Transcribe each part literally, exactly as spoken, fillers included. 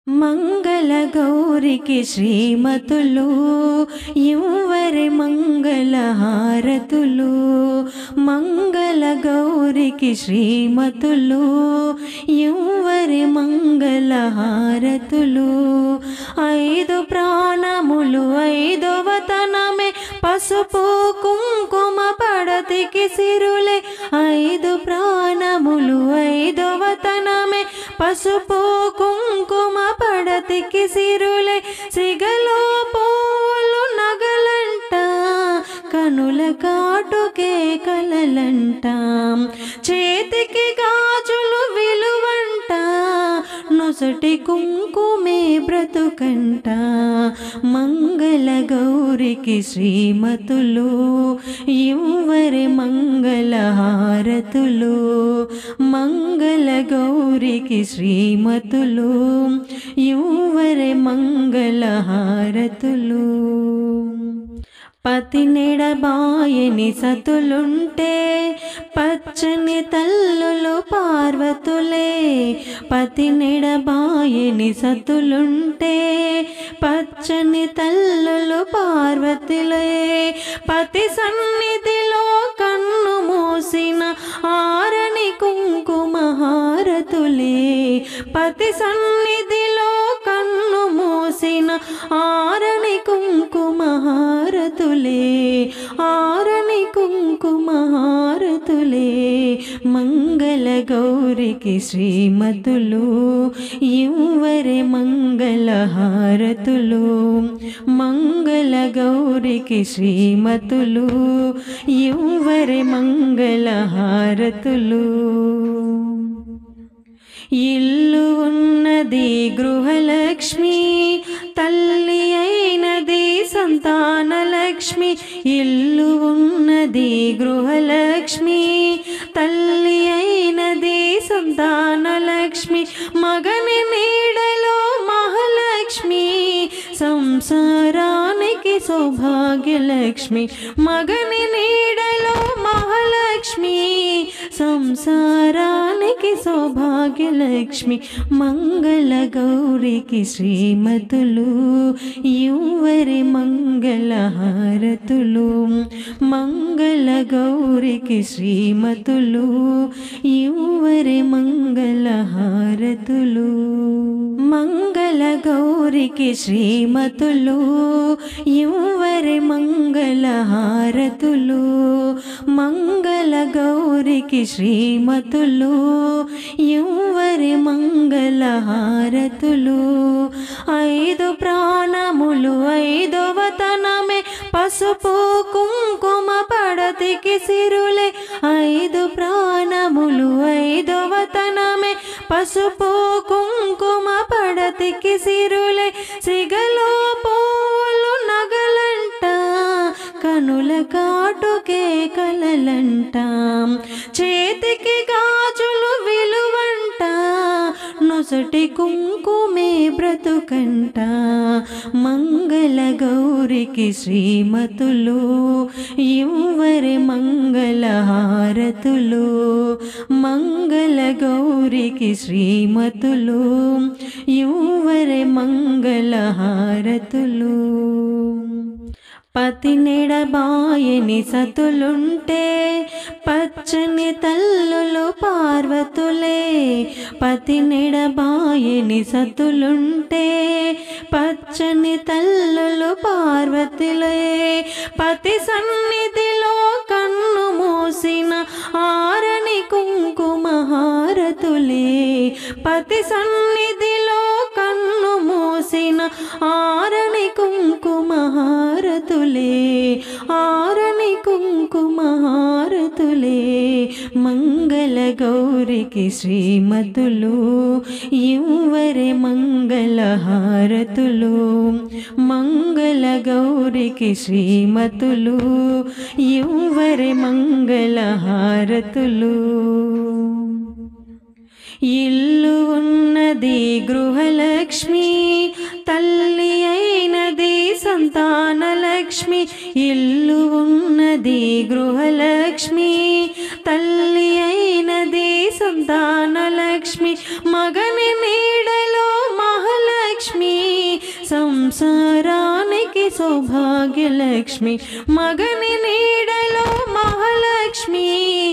మంగళ గౌరికి శ్రీమతులు ఇవ్వరి మంగళ హారతులు. మంగళ గౌరికి శ్రీమతులు ఇవ్వరి మంగళ హారతులు. ఐదు ప్రాణములు ఐదవ తనమే పసుపు కుంకుమ పడతికి సిరులే. ఐదు ప్రాణములు ఐదవ తనమే పసుపు కుంకుమ పడతికి సిరులే. సిగలో పూలు నగలంట కనుల కాటుకే కలలంట. చేతికి గాజులు విలువంట నొసటి కుంకుమే బ్రతుకంట. మంగళ గౌరికి శ్రీమతులు ఇవ్వరి మంగళ హారతులు. మంగళ గౌరికి శ్రీమతులు ఇవ్వరి మంగళ హారతులు. పతి నెడబాయని సతులుంటే పచ్చని తల్లులు పార్వతులే. పతి నెడబాయని సతులుంటే పచ్చని తల్లులు పార్వతులే. పతి సన్నిధిలో కన్ను మూసిన ఆరని కుంకుమ హారతులే. పతి సన్నిధిలో కన్ను మూసిన ఆరని కుంకుమ హారతులే. ఆరని కుంకుమ హారతులే. మంగళ గౌరికి శ్రీమతులు ఇవ్వరి మంగళ హారతులు. మంగళ గౌరికి శ్రీమతులు ఇవ్వరి మంగళ హారతులు. ఇల్లు ఉన్నది గృహలక్ష్మి తల్లి అయినది సంతానలక్ష్మి. ఇల్లు ఉన్నది గృహలక్ష్మి తల్లి అయినది సంతానలక్ష్మి. మగని నీడలో మహాలక్ష్మి సంసారానికి సౌభాగ్యలక్ష్మి. మగని నీడలో మహాలక్ష్మి సంసారానికి సౌభాగ్యలక్ష్మి. మంగళ గౌరికి శ్రీమతులు ఇవ్వరి మంగళ హారతులు. మంగళ గౌరికి శ్రీమతులు ఇవ్వరి మంగళ హారతులు. మంగళ గౌరికి శ్రీమతులు ఇవ్వరి మంగళ హారతులు. మంగళ గౌరికి శ్రీమతులు ఇవ్వరి మంగళ హారతులు. ఐదు ప్రాణములు ఐదవ తనమే పసుపు కుంకుమ పడతికి సిరులే. ఐదు ప్రాణములు ఐదవ తనమే పసుపు కుంకుమ పడతికి సిరులే. సిగలో పూలు నగలంట కనుల కాటుకే కలలంట. చేతికి గాజులు విలువంట నొసటి కుంకుమే బ్రతుకంట. మంగళ గౌరికి శ్రీమతులు ఇవ్వరి మంగళ హారతులు. మంగళ గౌరికి శ్రీమతులు ఇవ్వరి మంగళ హారతులు. పతి నెడబాయని సతులుంటే పచ్చని తల్లులు పార్వతులే. పతి నెడబాయని సతులుంటే పచ్చని తల్లులు పార్వతులే. పతి సన్నిధిలో కన్ను మూసిన ఆరని కుంకుమ హారతులే. పతి సన్నిధిలో కన్ను మూసిన ఆరని కుంకుమ హారతులే. ఆరని కుంకుమ హారతులే. మంగళ గౌరికి శ్రీమతులు ఇవ్వరి మంగళ హారతులు. మంగళ గౌరికి శ్రీమతులు ఇవ్వరి మంగళ హారతులు. ఇల్లు ఉన్నది గృహలక్ష్మి తల్లి అయినది సంతానలక్ష్మి. ఇల్లు ఉన్నది గృహలక్ష్మి తల్లి అయినది సంతానలక్ష్మి. మగని నీడలో మహాలక్ష్మి సంసారానికి సౌభాగ్యలక్ష్మి మగని నీడలో మహాలక్ష్మి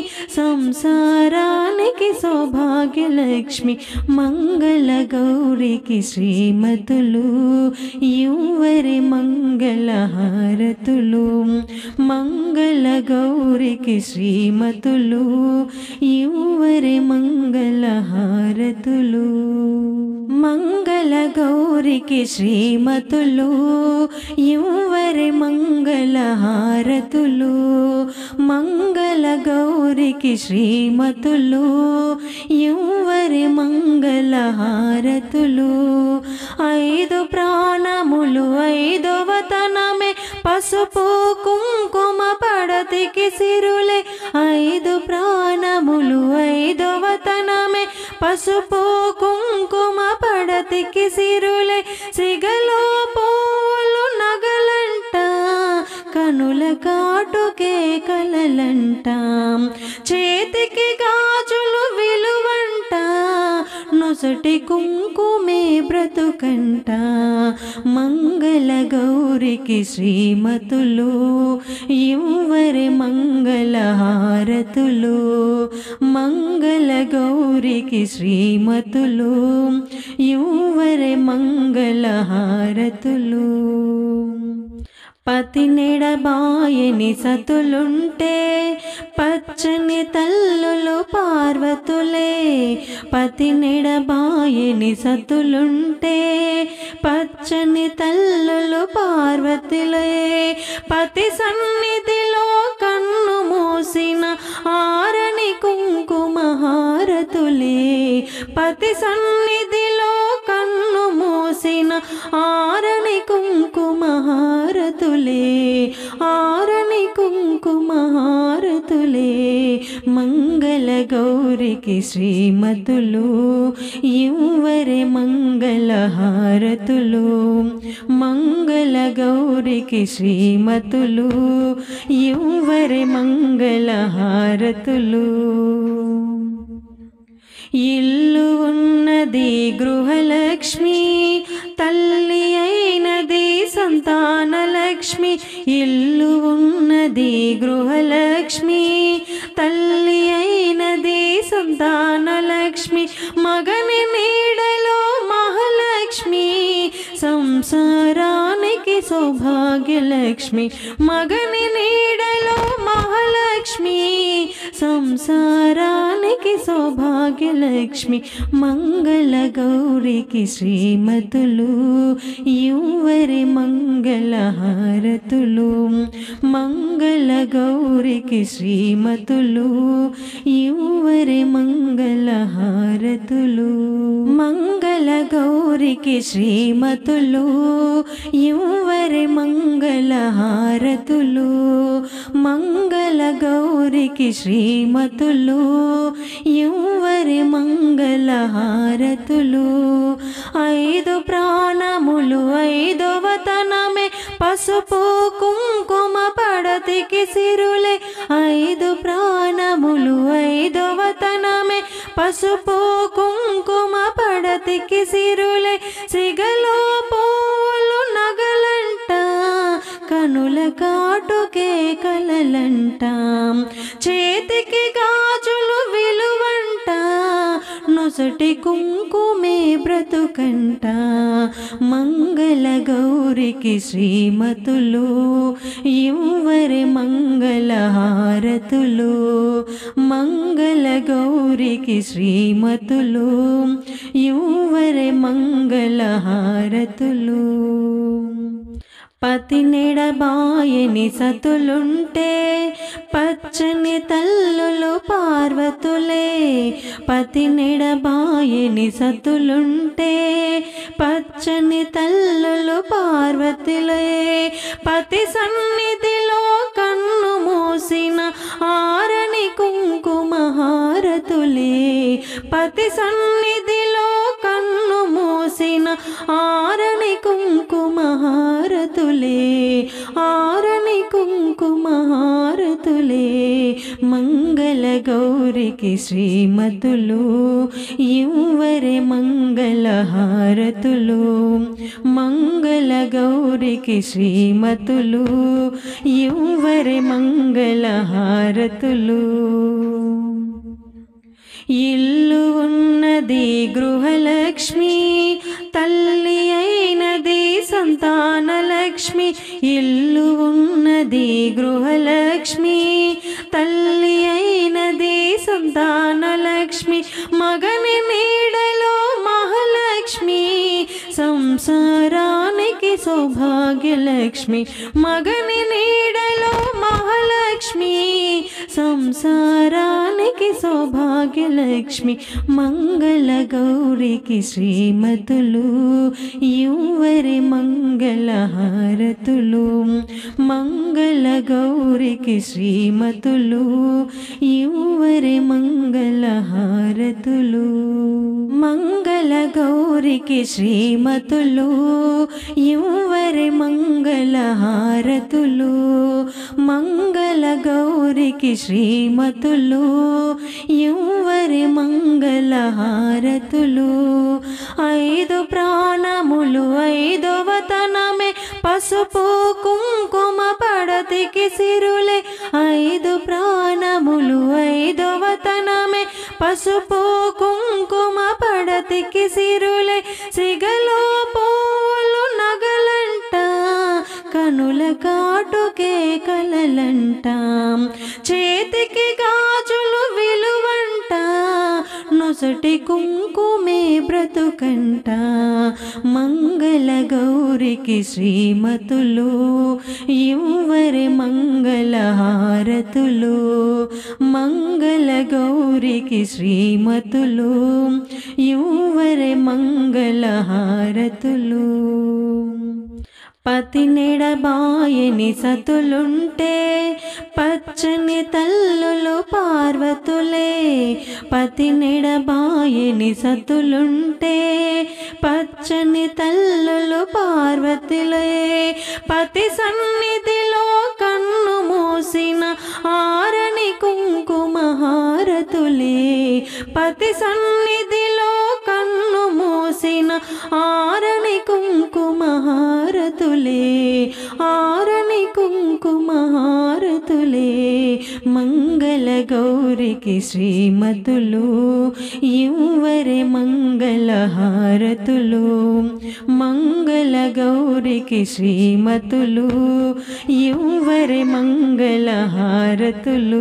సంసారానికి సౌభాగ్యలక్ష్మి మంగళ గౌరికి శ్రీమతులు యువరి మంగళ హారతులు మంగళ గౌరికి శ్రీమతులు యువరి మంగళ హారతులు మంగళ గౌరికి శ్రీమతులు యువరి మంగళ హారతులు మంగళ గౌరికి శ్రీమతులు యువరి మంగళ హారతులు ఐదు ప్రాణములు ఐదవ తనమే పసుపు కుంకుమ పడతికి సిరులే ఐదు ప్రాణములు ఐదవ తనమే పసుపు కుంకుమ పడతికి సిరులే సిగలో పూలు నగలంట కనుల కాటుకే కలలంట చేతికి గాజులు విలువంట నొసటి కుంకుమే బ్రతుకంట మంగళ గౌరికి శ్రీమతులు యువరి మంగళ హారతులు మంగళ గౌరికి శ్రీమతులు యువరి మంగళ హారతులు పతి నెడబాయని సతులుంటే పచ్చని తల్లులు పార్వతులే పతి నెడబాయని సతులుంటే పచ్చని తల్లులు పార్వతులే పతి సన్నిధిలో కన్ను మూసిన ఆరని కుంకుమ హారతులే పతి సన్నిధిలో కన్ను మూసిన ఆరని కుంకుమ హారతులే ఆరని కుంకుమ హారతులే మంగళ గౌరికి శ్రీమతులు యువరి మంగళ హారతులు మంగళ గౌరికి శ్రీమతులు యువరి మంగళ హారతులు ఇల్లు ఉన్నది గృహలక్ష్మి తల్లి అయినది సంతానలక్ష్మి ఇల్లు ఉన్నది గృహలక్ష్మి తల్లి అయినది సంతానలక్ష్మి మగని నీడలో మహాలక్ష్మి సంసారానికి సౌభాగ్యలక్ష్మి మగని నీడలో మహాలక్ష్మి సంసారానికి సౌభాగ్యలక్ష్మి మంగళ గౌరికి శ్రీమతులు యువరి మంగళ హారతులు మంగళ గౌరికి శ్రీమతులు యువరి మంగళ హారతులు మంగళ గౌరికి శ్రీమతులు యువరి మంగళ హారతులు మంగళ గౌరికి శ్రీమతులు యువరి మంగళ హారతులు ఐదు ప్రాణములు ఐదవ తనమే పసుపు కుంకుమ పడతికి సిరులే ఐదు ప్రాణములు ఐదవ తనమే పసుపు కుంకుమ పడతికి సిరులే సిగలో పూలు నగలంట కనుల కాటుకే కలలంట చేతికి గాజులు విలువంట నొసటి కుంకుమే బ్రతుకంట మంగళ గౌరికి శ్రీమతులు యువరి మంగళ హారతులు మంగళ గౌరికి శ్రీమతులు యువరి మంగళ హారతులు పతి నెడబాయని సతులుంటే పచ్చని తల్లులు పార్వతులే పతి నెడబాయని సతులుంటే పచ్చని తల్లులు పార్వతులే పతి సన్నిధిలో కన్ను మూసిన ఆరని కుంకుమ హారతులే పతి సన్నిధిలో కన్ను మూసిన ఆరని కుంకుమ హారతులే ఆరని కుంకుమ కుంకుమహారతులే మంగళ గౌరికి శ్రీమతులు యువరే మంగళ హారతులు మంగళ గౌరికి శ్రీమతులు యువరే మంగళ హారతులు ఇల్లు ఉన్నది గృహలక్ష్మి తల్లి అయినది సంతానలక్ష్మి ఇల్లు ఉన్నది గృహలక్ష్మి తల్లి అయినది సంతానలక్ష్మి మగని నీడలో మహాలక్ష్మి సంసారానికి సౌభాగ్యలక్ష్మి మగని నీడలో మహాలక్ష్మి సంసారానికి సౌభాగ్యలక్ష్మి మంగళ గౌరికి శ్రీమతులు యువరి మంగళ హారతులు మంగళ గౌరికి శ్రీమతులు యువరి మంగళ హారతులు మంగళ గౌరికి శ్రీమతులు యువరి మంగళ హారతులు మంగళ గౌరికి శ్రీమతులు యువరి మంగళ హారతులు ఐదు ప్రాణములు ఐదవ తనమే పసుపు కుంకుమ పడతికి సిరులే ఐదు ప్రాణములు ఐదవ తనమే పసుపు కుంకుమ పడతికి సిరులే సిగలో పూలు నగలంట కనుల కాటుకే కలలంట చేతికి గాజులు విలువంట నొసటి కుంకుమే బ్రతుకంట మంగళ గౌరికి శ్రీమతులు యువరి మంగళ హారతులు మంగళ గౌరికి శ్రీమతులు యువరి మంగళ హారతులు పతి నెడబాయని సతులుంటే పచ్చని తల్లులు పార్వతులే పతి నెడబాయని సతులుంటే పచ్చని తల్లులు పార్వతులే పతి సన్నిధిలో కన్ను మూసిన ఆరని కుంకుమ హారతులే పతి సన్నిధిలో కన్ను మూసిన ఆరని కుంకుమ హారతులే ఆరని కుంకుమ హారతులే మంగళ గౌరికి శ్రీమతులు యువరి మంగళ హారతులు మంగళ గౌరికి శ్రీమతులు యువరి మంగళ హారతులు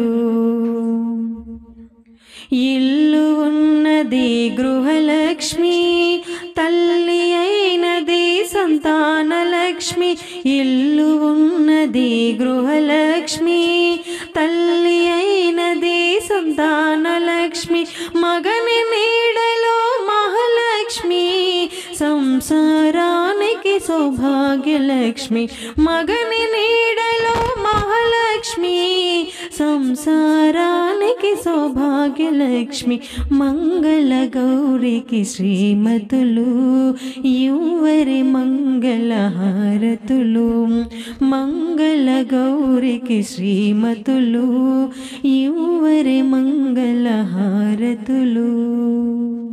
ఇల్లు ఉన్నది గృహలక్ష్మి తల్లి అయినది సంతానలక్ష్మి ఇల్లు ఉన్నది గృహలక్ష్మి తల్లి అయినది సంతానలక్ష్మి మగని నీడలో మహాలక్ష్మి సంసారానికి సౌభాగ్యలక్ష్మి మగని నీడలో మహాలక్ష్మి సంసారానికి సౌభాగ్యలక్ష్మి మంగళ గౌరికి శ్రీమతులు యువరి మంగళ హారతులు మంగళ గౌరికి శ్రీమతులు యువరి మంగళ హారతులు